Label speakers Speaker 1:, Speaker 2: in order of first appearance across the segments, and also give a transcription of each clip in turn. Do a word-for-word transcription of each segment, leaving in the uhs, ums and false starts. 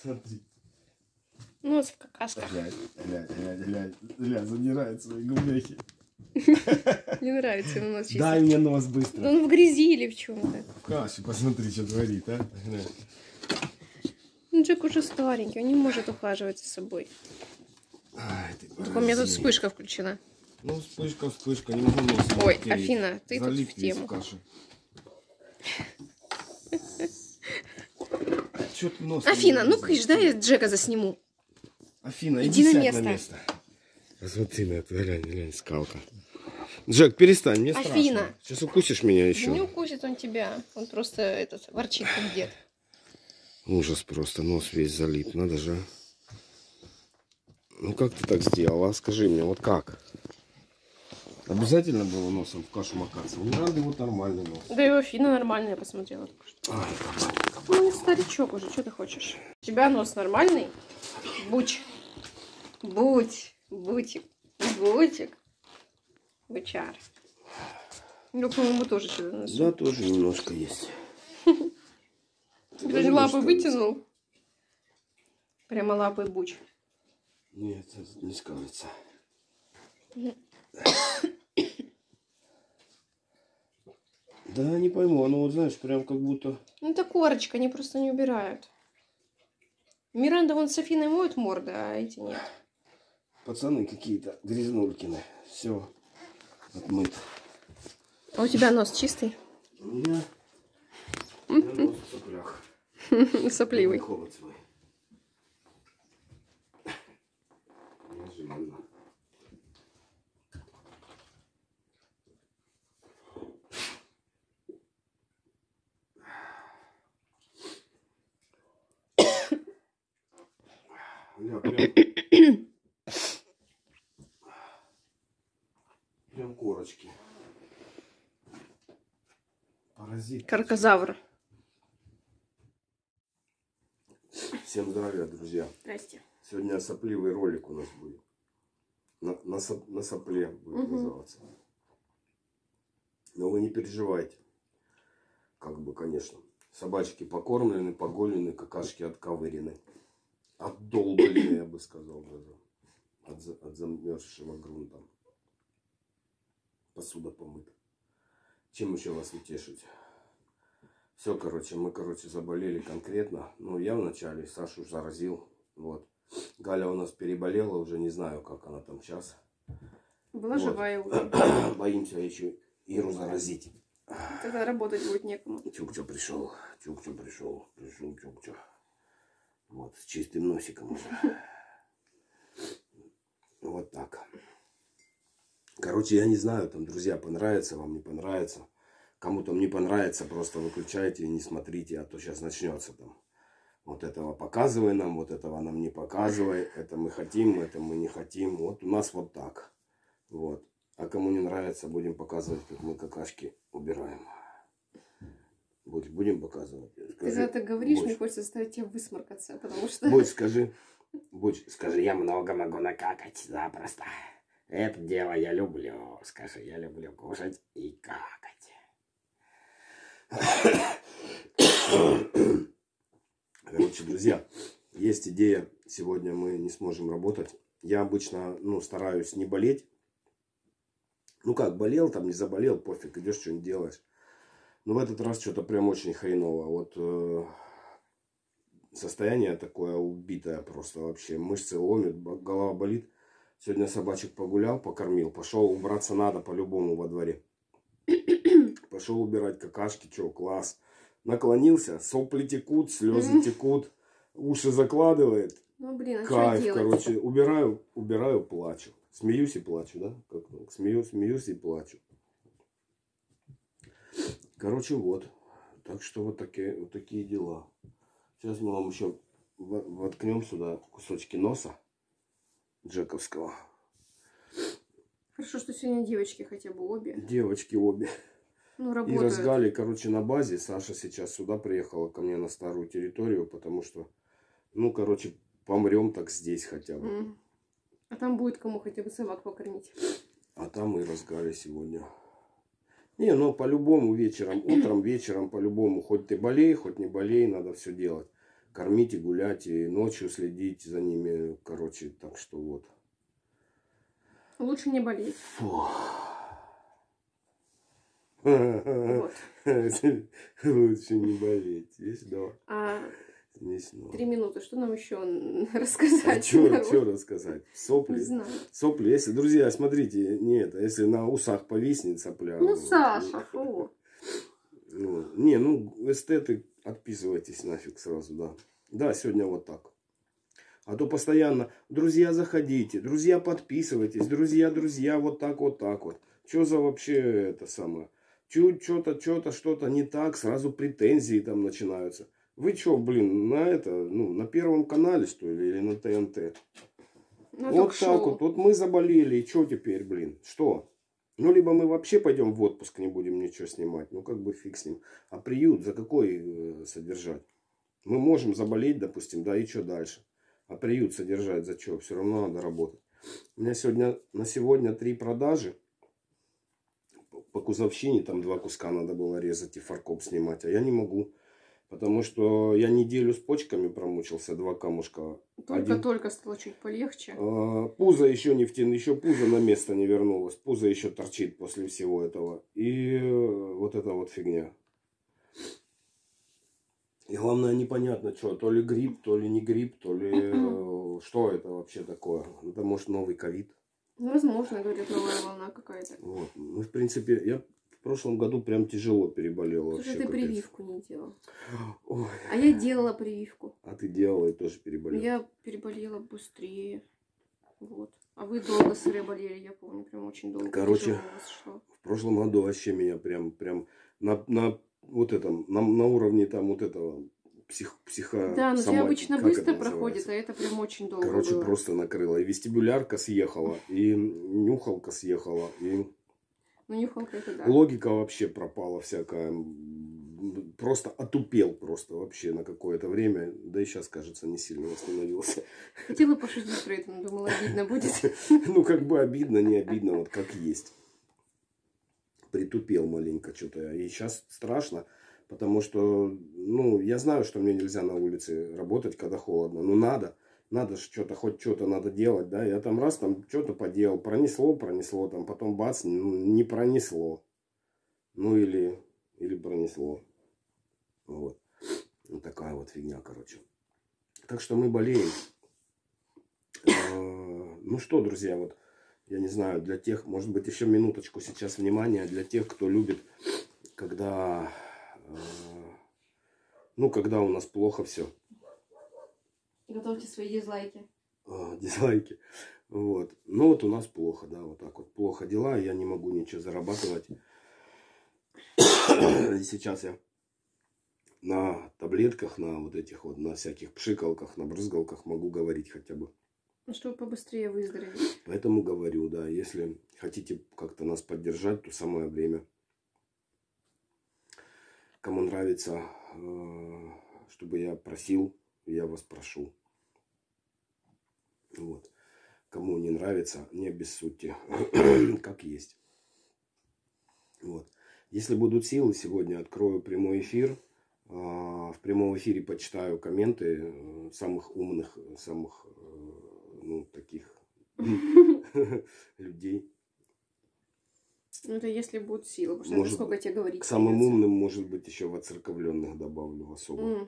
Speaker 1: Смотри.
Speaker 2: Нос в какашках.
Speaker 1: Глянь, глянь, глянь, глянь, глянь, задирает свои губехи.
Speaker 2: Не нравится ему нос чистить.
Speaker 1: Дай мне нос быстро.
Speaker 2: Да он в грязи или в чем-то.
Speaker 1: В каше, посмотри, что творит, а. Глянь.
Speaker 2: Ну, Джек уже старенький, он не может ухаживать за собой.
Speaker 1: Ай, ты
Speaker 2: Так у меня тут вспышка включена.
Speaker 1: Ну, вспышка, вспышка, не могу нос.
Speaker 2: Ой,
Speaker 1: натереть.
Speaker 2: Афина, ты
Speaker 1: Залип
Speaker 2: тут в тему.
Speaker 1: весь в каше. Чё ты нос?
Speaker 2: Афина, ну кыш, дай я Джека засниму.
Speaker 1: Афина,
Speaker 2: иди,
Speaker 1: иди
Speaker 2: на
Speaker 1: сядь
Speaker 2: место.
Speaker 1: на место. Посмотри на это, глянь, глянь, скалка. Джек, перестань, мне
Speaker 2: Афина.
Speaker 1: страшно. Сейчас укусишь меня еще.
Speaker 2: Да не укусит он тебя, он просто этот ворчит как дед.
Speaker 1: Ужас просто, нос весь залип, надо же. Ну как ты так сделала? Скажи мне, вот как? Обязательно было носом в кашу макаться? Не надо, вот нормальный нос.
Speaker 2: Да и у Афины нормально, я посмотрела только что.
Speaker 1: Ай,
Speaker 2: Ну, он старичок уже, что ты хочешь? У тебя нос нормальный? Буч. Будь. Бутик. Бутик. Бычар. Ну, по-моему, тоже что-то на носу.
Speaker 1: да, тоже немножко есть.
Speaker 2: Ты даже лапы вытянул. Прямо лапой буч.
Speaker 1: Нет, это не скажется. Да, не пойму, оно вот, знаешь, прям как будто...
Speaker 2: Ну, это корочка, они просто не убирают. Миранда вон с Афиной моют морды, а эти нет.
Speaker 1: Пацаны какие-то грязнулькины. Все, отмыт.
Speaker 2: А у тебя нос чистый?
Speaker 1: У меня... У меня нос в соплях.
Speaker 2: Сопливый.
Speaker 1: Холод свой. Неожиданно. Я прям... прям корочки. Паразит.
Speaker 2: Каркозавр.
Speaker 1: Всем здравия, друзья.
Speaker 2: Здрасте.
Speaker 1: Сегодня сопливый ролик у нас будет. На, на, соп, на сопле будет
Speaker 2: Угу.
Speaker 1: называться. Но вы не переживайте. Как бы, конечно. Собачки покормлены, поголены, какашки отковырены. Отдолблены, я бы сказал даже. От, от замерзшего грунта. Посуда помыта. Чем еще вас утешить? Все, короче, мы, короче, заболели конкретно. Ну, я вначале, Сашу заразил. Вот. Галя у нас переболела, уже не знаю, как она там сейчас.
Speaker 2: Была
Speaker 1: Вот.
Speaker 2: живая уже.
Speaker 1: Боимся еще Иру заразить.
Speaker 2: Тогда работать будет некому.
Speaker 1: Чукча пришел, Чукча пришел, пришел Чукча. Вот, с чистым носиком уже. Вот так. Короче, я не знаю, там, друзья, понравится вам, не понравится. Кому там не понравится, просто выключайте и не смотрите, а то сейчас начнется там. Вот этого показывай нам, вот этого нам не показывай. Это мы хотим, это мы не хотим. Вот у нас вот так. Вот. А кому не нравится, будем показывать, как мы какашки убираем. Будем показывать. Скажи,
Speaker 2: Ты когда так говоришь,
Speaker 1: Будь.
Speaker 2: мне хочется заставить тебя высморкаться, потому что...
Speaker 1: Будь, скажи. Будь, скажи, я много могу накакать запросто. Это дело я люблю. Скажи, я люблю кушать и какать. Короче, друзья, есть идея. Сегодня мы не сможем работать. Я обычно, ну, стараюсь не болеть. Ну как, болел там, не заболел, пофиг, идешь, что-нибудь делаешь. Но в этот раз что-то прям очень хреново. Вот э, состояние такое убитое просто вообще. Мышцы ломят, голова болит. Сегодня собачек погулял, покормил. Пошел, убраться надо по-любому во дворе. Пошел убирать какашки, что, класс. Наклонился, сопли текут, слезы текут, уши закладывает.
Speaker 2: Ну, блин, а
Speaker 1: Кайф,
Speaker 2: что делать?
Speaker 1: короче, убираю, убираю, плачу. Смеюсь и плачу, да? Как, смеюсь, смеюсь и плачу. Короче, вот. Так что вот такие, вот такие дела. Сейчас мы вам еще воткнем сюда кусочки носа джековского.
Speaker 2: Хорошо, что сегодня девочки хотя бы обе.
Speaker 1: Девочки обе.
Speaker 2: Ну,
Speaker 1: И
Speaker 2: работают.
Speaker 1: разгали, короче, на базе. Саша сейчас сюда приехала ко мне на старую территорию, потому что, ну, короче, помрем так здесь хотя бы.
Speaker 2: Mm. А там будет кому хотя бы собак покормить.
Speaker 1: А там и разгали сегодня. Не, ну, по-любому вечером, утром, вечером, по-любому. Хоть ты болей, хоть не болей, надо все делать. кормить и гулять, и ночью следить за ними, короче, так что вот.
Speaker 2: Лучше не болеть.
Speaker 1: Фу.
Speaker 2: Вот.
Speaker 1: Лучше не болеть. Есть, да.
Speaker 2: А
Speaker 1: Смешно.
Speaker 2: три минуты. Что нам еще рассказать?
Speaker 1: А что рассказать? Сопли?
Speaker 2: Не знаю.
Speaker 1: Сопли. Если, друзья, смотрите, нет, если на усах повиснет сопля.
Speaker 2: Ну,
Speaker 1: вот,
Speaker 2: Саша, фу.
Speaker 1: ну, не, ну, эстеты, отписывайтесь нафиг сразу, да. Да, сегодня вот так. А то постоянно, друзья, заходите, друзья, подписывайтесь, друзья, друзья, вот так, вот так вот. Что за вообще это самое? Чуть что-то, что-то, что-то не так, сразу претензии там начинаются. Вы что, блин, на это, ну, на Первом канале, что ли, или на ТНТ?
Speaker 2: Ну,
Speaker 1: Вот так вот, вот мы заболели, и что теперь, блин, что? Ну, либо мы вообще пойдем в отпуск, не будем ничего снимать, ну, как бы фиг с ним. А приют за какой э, содержать? Мы можем заболеть, допустим, да, и что дальше? А приют содержать за что? Все равно надо работать. У меня сегодня, на сегодня три продажи. По кузовщине там два куска надо было резать и фаркоп снимать. А я не могу. Потому что я неделю с почками промучился, два камушка.
Speaker 2: Только-только стало чуть полегче.
Speaker 1: А, пузо еще не втян, еще пузо на место не вернулось. Пузо еще торчит после всего этого. И вот эта вот фигня. И главное, непонятно, что, то ли грипп, то ли не грипп, то ли э, что это вообще такое. Это может новый ковид.
Speaker 2: Возможно, говорят, новая волна какая-то.
Speaker 1: Вот. Ну, в принципе, я в прошлом году прям тяжело переболел.
Speaker 2: Слушай, ты
Speaker 1: капец.
Speaker 2: прививку не делал.
Speaker 1: Ой.
Speaker 2: А я делала прививку.
Speaker 1: А ты делала и тоже переболела.
Speaker 2: Я переболела быстрее. Вот. А вы долго сыры болели, я помню, прям очень долго.
Speaker 1: Короче,
Speaker 2: шло.
Speaker 1: в прошлом году вообще меня прям, прям на, на вот этом, на, на уровне там вот этого псих, психа...
Speaker 2: Да, но
Speaker 1: сомати...
Speaker 2: тебя обычно
Speaker 1: как
Speaker 2: быстро
Speaker 1: это
Speaker 2: проходит, а это прям очень долго
Speaker 1: Короче,
Speaker 2: было.
Speaker 1: просто накрыло. И вестибулярка съехала, и нюхалка съехала, и...
Speaker 2: Ну, нюхалка это да.
Speaker 1: Логика вообще пропала всякая. Просто отупел просто вообще на какое-то время. Да и сейчас, кажется, не сильно восстановился.
Speaker 2: Хотела пошутить про это, но думала, обидно будет.
Speaker 1: Ну, как бы обидно, не обидно, вот как есть. Притупел маленько что-то. И сейчас страшно, потому что, ну, я знаю, что мне нельзя на улице работать, когда холодно. Но надо. Надо же что-то, хоть что-то надо делать, да. Я там раз там что-то поделал. Пронесло, пронесло, там потом бац, ну, не пронесло. Ну, или, или пронесло. Вот. Вот такая вот фигня, короче. Так что мы болеем. Ну что, друзья, вот, я не знаю, для тех, может быть, еще минуточку сейчас внимания, для тех, кто любит, когда, ну, когда у нас плохо все.
Speaker 2: Готовьте свои дизлайки.
Speaker 1: Дизлайки. Вот. Ну, вот у нас плохо, да, вот так вот. Плохо дела, я не могу ничего зарабатывать. И сейчас я на таблетках, на вот этих вот, на всяких пшикалках, на брызгалках могу говорить хотя бы.
Speaker 2: Ну, чтобы побыстрее выздороветь.
Speaker 1: Поэтому говорю, да, если хотите как-то нас поддержать, то самое время. Кому нравится, чтобы я просил, я вас прошу. Вот. Кому не нравится, не обессудьте, как есть. Вот. Если будут силы, сегодня открою прямой эфир. В прямом эфире почитаю комменты самых умных, самых, ну, таких людей.
Speaker 2: Ну, это если будут силы, потому что
Speaker 1: Может,
Speaker 2: насколько тебе говорить.
Speaker 1: К самым
Speaker 2: придется.
Speaker 1: умным, может быть, еще воцерковленных добавлю особо.
Speaker 2: Mm.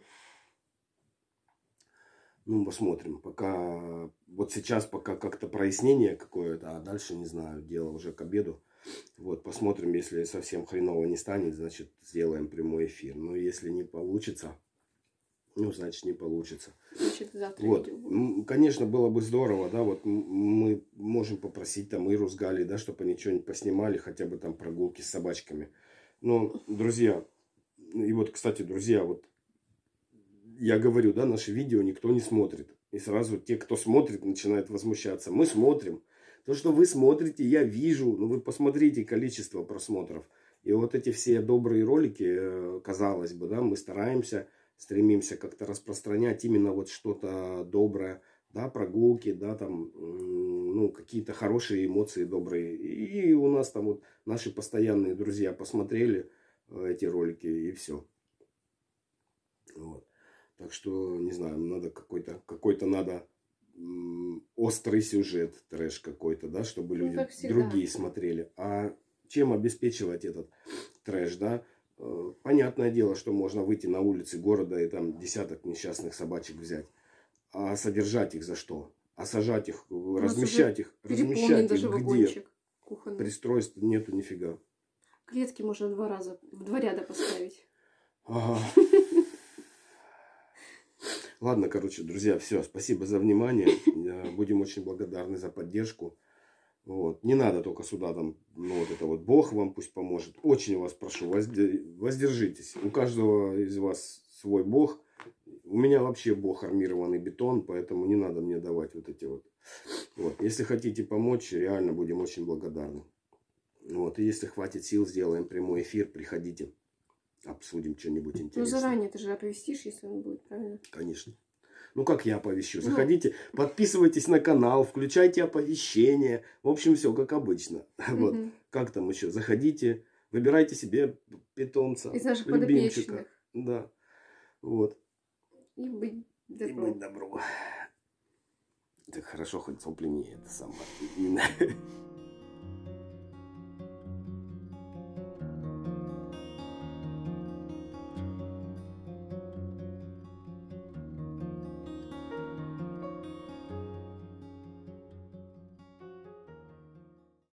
Speaker 1: Ну, посмотрим. Пока, вот сейчас пока как-то прояснение какое-то, а дальше, не знаю, дело уже к обеду. Вот, посмотрим, если совсем хреново не станет, значит, сделаем прямой эфир. Но если не получится, ну, значит, не получится.
Speaker 2: Значит, завтра
Speaker 1: Вот,
Speaker 2: видео.
Speaker 1: конечно, было бы здорово, да, вот мы можем попросить там Иру с Галей, да, чтобы они что-нибудь поснимали, хотя бы там прогулки с собачками. Но, друзья, и вот, кстати, друзья, вот, я говорю, да, наши видео никто не смотрит. И сразу те, кто смотрит, начинают возмущаться. Мы смотрим. То, что вы смотрите, я вижу. Ну, вы посмотрите количество просмотров. И вот эти все добрые ролики, казалось бы, да, мы стараемся, стремимся как-то распространять именно вот что-то доброе. Да, прогулки, да, там, ну, какие-то хорошие эмоции добрые. И у нас там вот наши постоянные друзья посмотрели эти ролики, и все. Вот. Так что, не знаю, надо какой-то, какой-то надо м, острый сюжет, трэш какой-то, да, чтобы
Speaker 2: Ну,
Speaker 1: люди
Speaker 2: как всегда.
Speaker 1: другие смотрели. А чем обеспечивать этот трэш, да? Э, Понятное дело, что можно выйти на улицы города и там десяток несчастных собачек взять. А содержать их за что? А сажать их,
Speaker 2: У нас
Speaker 1: размещать их,
Speaker 2: Переполнен
Speaker 1: размещать
Speaker 2: даже
Speaker 1: их где?
Speaker 2: вагончик кухонный.
Speaker 1: Пристройств нету нифига.
Speaker 2: Клетки можно два раза, в два ряда поставить.
Speaker 1: Ага. Ладно, короче, друзья, все, спасибо за внимание. Будем очень благодарны за поддержку. Вот. Не надо только сюда там, ну вот это вот Бог вам пусть поможет. Очень вас прошу, воздержитесь. У каждого из вас свой Бог. У меня вообще Бог армированный бетон, поэтому не надо мне давать вот эти вот. Вот. Если хотите помочь, реально будем очень благодарны. Вот. И если хватит сил, сделаем прямой эфир, приходите. Обсудим что-нибудь интересное.
Speaker 2: Ну, заранее ты же оповестишь, если он будет, правильно?
Speaker 1: Конечно. Ну, как я оповещу?
Speaker 2: Ну.
Speaker 1: Заходите, подписывайтесь на канал, включайте оповещения. В общем, все как обычно. Вот.
Speaker 2: Мгм.
Speaker 1: Как там еще? Заходите, выбирайте себе питомца,
Speaker 2: Из наших
Speaker 1: любимчика.
Speaker 2: подопечных.
Speaker 1: Да. Вот.
Speaker 2: И быть
Speaker 1: И
Speaker 2: добро.
Speaker 1: быть добро. Так хорошо, хоть сопли не это самое.